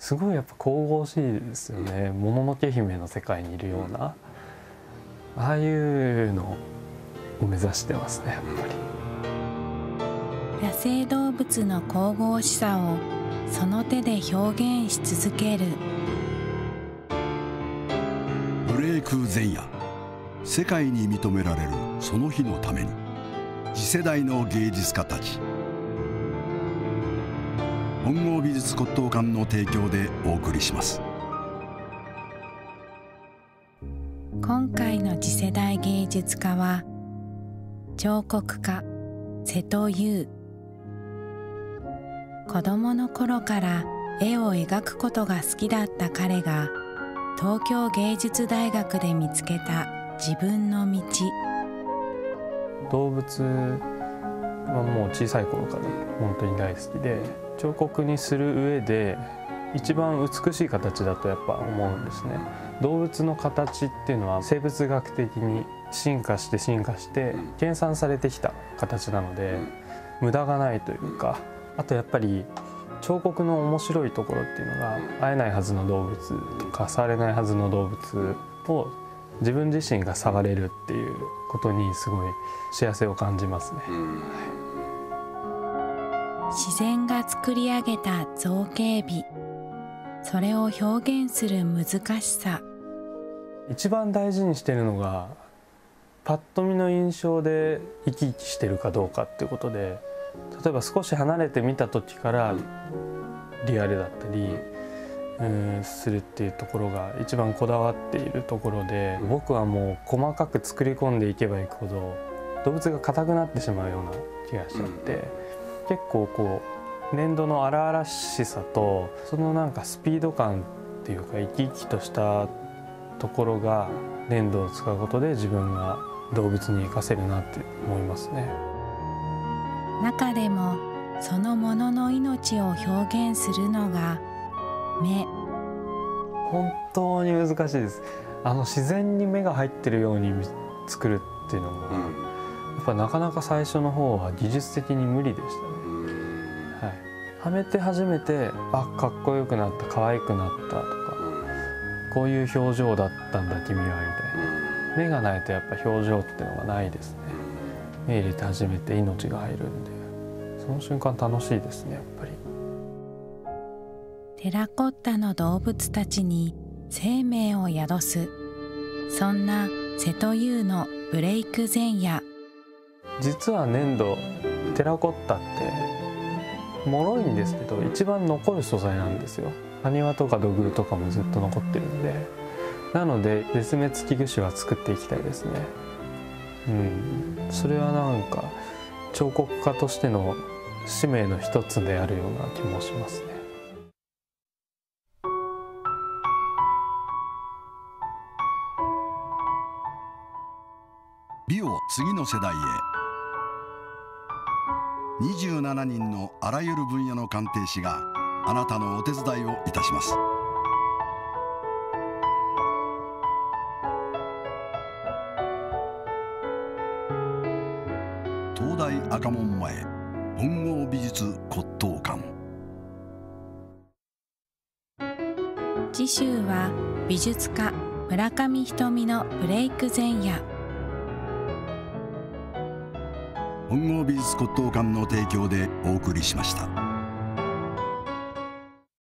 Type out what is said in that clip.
すごいやっぱ神々しいですよね。もののけ姫の世界にいるような、ああいうのを目指してますね、やっぱり。 野生動物の神々しさをその手で表現し続ける。 ブレイク前夜、世界に認められるその日のために、次世代の芸術家たち。本郷美術骨董館の提供でお送りします。 今回の次世代芸術家は彫刻家瀬戸優。子供の頃から絵を描くことが好きだった彼が東京芸術大学で見つけた自分の道。 動物はもう小さい頃から本当に大好きで、彫刻にする上で一番美しい形だとやっぱ思うんですね。動物の形っていうのは生物学的に進化して計算されてきた形なので無駄がないというか、あとやっぱり彫刻の面白いところっていうのが、会えないはずの動物とか触れないはずの動物を自分自身が触れるっていうことにすごい幸せを感じますね。 自然が作り上げた造形美、それを表現する難しさ。 一番大事にしてるのがパッと見の印象で生き生きしてるかどうかっていうことで、例えば少し離れて見た時からリアルだったりするっていうところが一番こだわっているところで、僕はもう細かく作り込んでいけばいくほど動物が硬くなってしまうような気がしちゃって、結構こう粘土の荒々しさとそのなんかスピード感っていうか生き生きとしたところが粘土を使うことで自分が動物に生かせるなって思いますね。 中でもそのものの命を表現するのが目。 本当に難しいです。自然に目が入ってるように作るっていうのも、やっぱなかなか最初の方は技術的に無理でしたね。はい、はめて初めてかっこよくなった、可愛くなったとか、こういう表情だったんだ君はみたいな。目がないとやっぱ表情っていうのがないですね。目入れて初めて命が入るんで、その瞬間楽しいですね、やっぱり。 テラコッタの動物たちに生命を宿す、そんな瀬戸優のブレイク前夜。 実は粘土、テラコッタって脆いんですけど一番残る素材なんですよ。埴輪とか土偶とかもずっと残ってるんで、なので絶滅危惧種は作っていきたいですね。それはなんか彫刻家としての使命の一つであるような気もしますね。 美を次の世代へ。27人のあらゆる分野の鑑定士があなたのお手伝いをいたします。東大赤門前本郷美術骨董館。 次週は美術家村上瞳のブレイク前夜。 本郷美術骨董館の提供でお送りしました。